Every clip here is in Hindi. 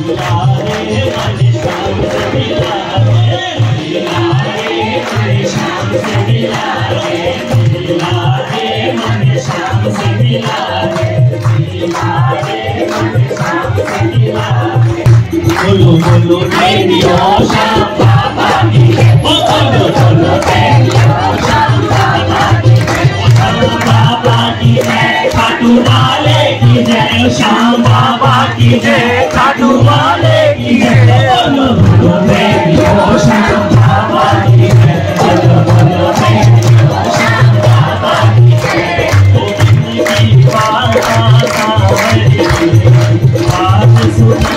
Cholo cholo tendio Shyam Baba ki jai. Cholo cholo tendio Shyam Baba ki jai. Shyam Baba की जय, खाटू वाले की जय, श्याम बाबा की जय, खाटू वाले की जय। बोलो बोलो बेटियो श्याम बाबा की जय, बोलो बोलो बेटियो श्याम बाबा की जय। की बात सावरी बात सुना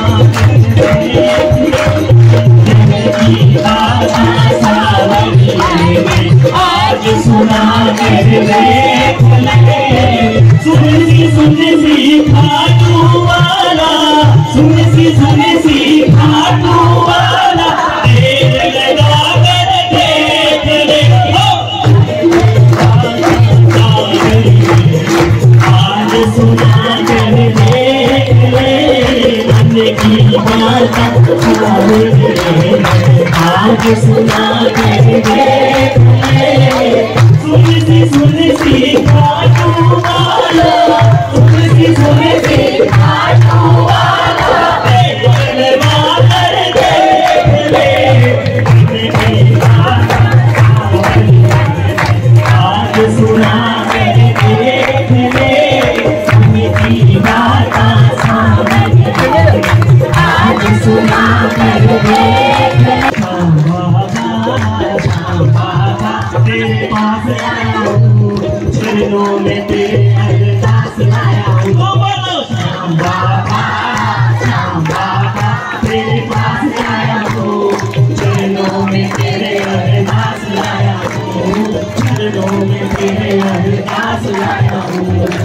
की बात सावरी आज सुना कर देख ले। सुन सी खाटू वाला, सुन सी खाटू वाला, देर लगा कर देख ले। आज सुना कर देख ले, मन की बात आज सुना कर देख ले। सुन सी खाटू वाला, सुन सी खाटू वाला, देर लगा कर देख ले। आज सुना कर देख ले, उनकी बात समझ ले। आज सुना कर देख ले। तेरे पास आया हूँ, चरणों में तेरे अरदास लाया हूँ। बोलो श्याम बाबा तेरे पास आया हूँ, चरणों में तेरे अरदास लाया हूँ, चरणों में तेरे अरदास लाया हूँ।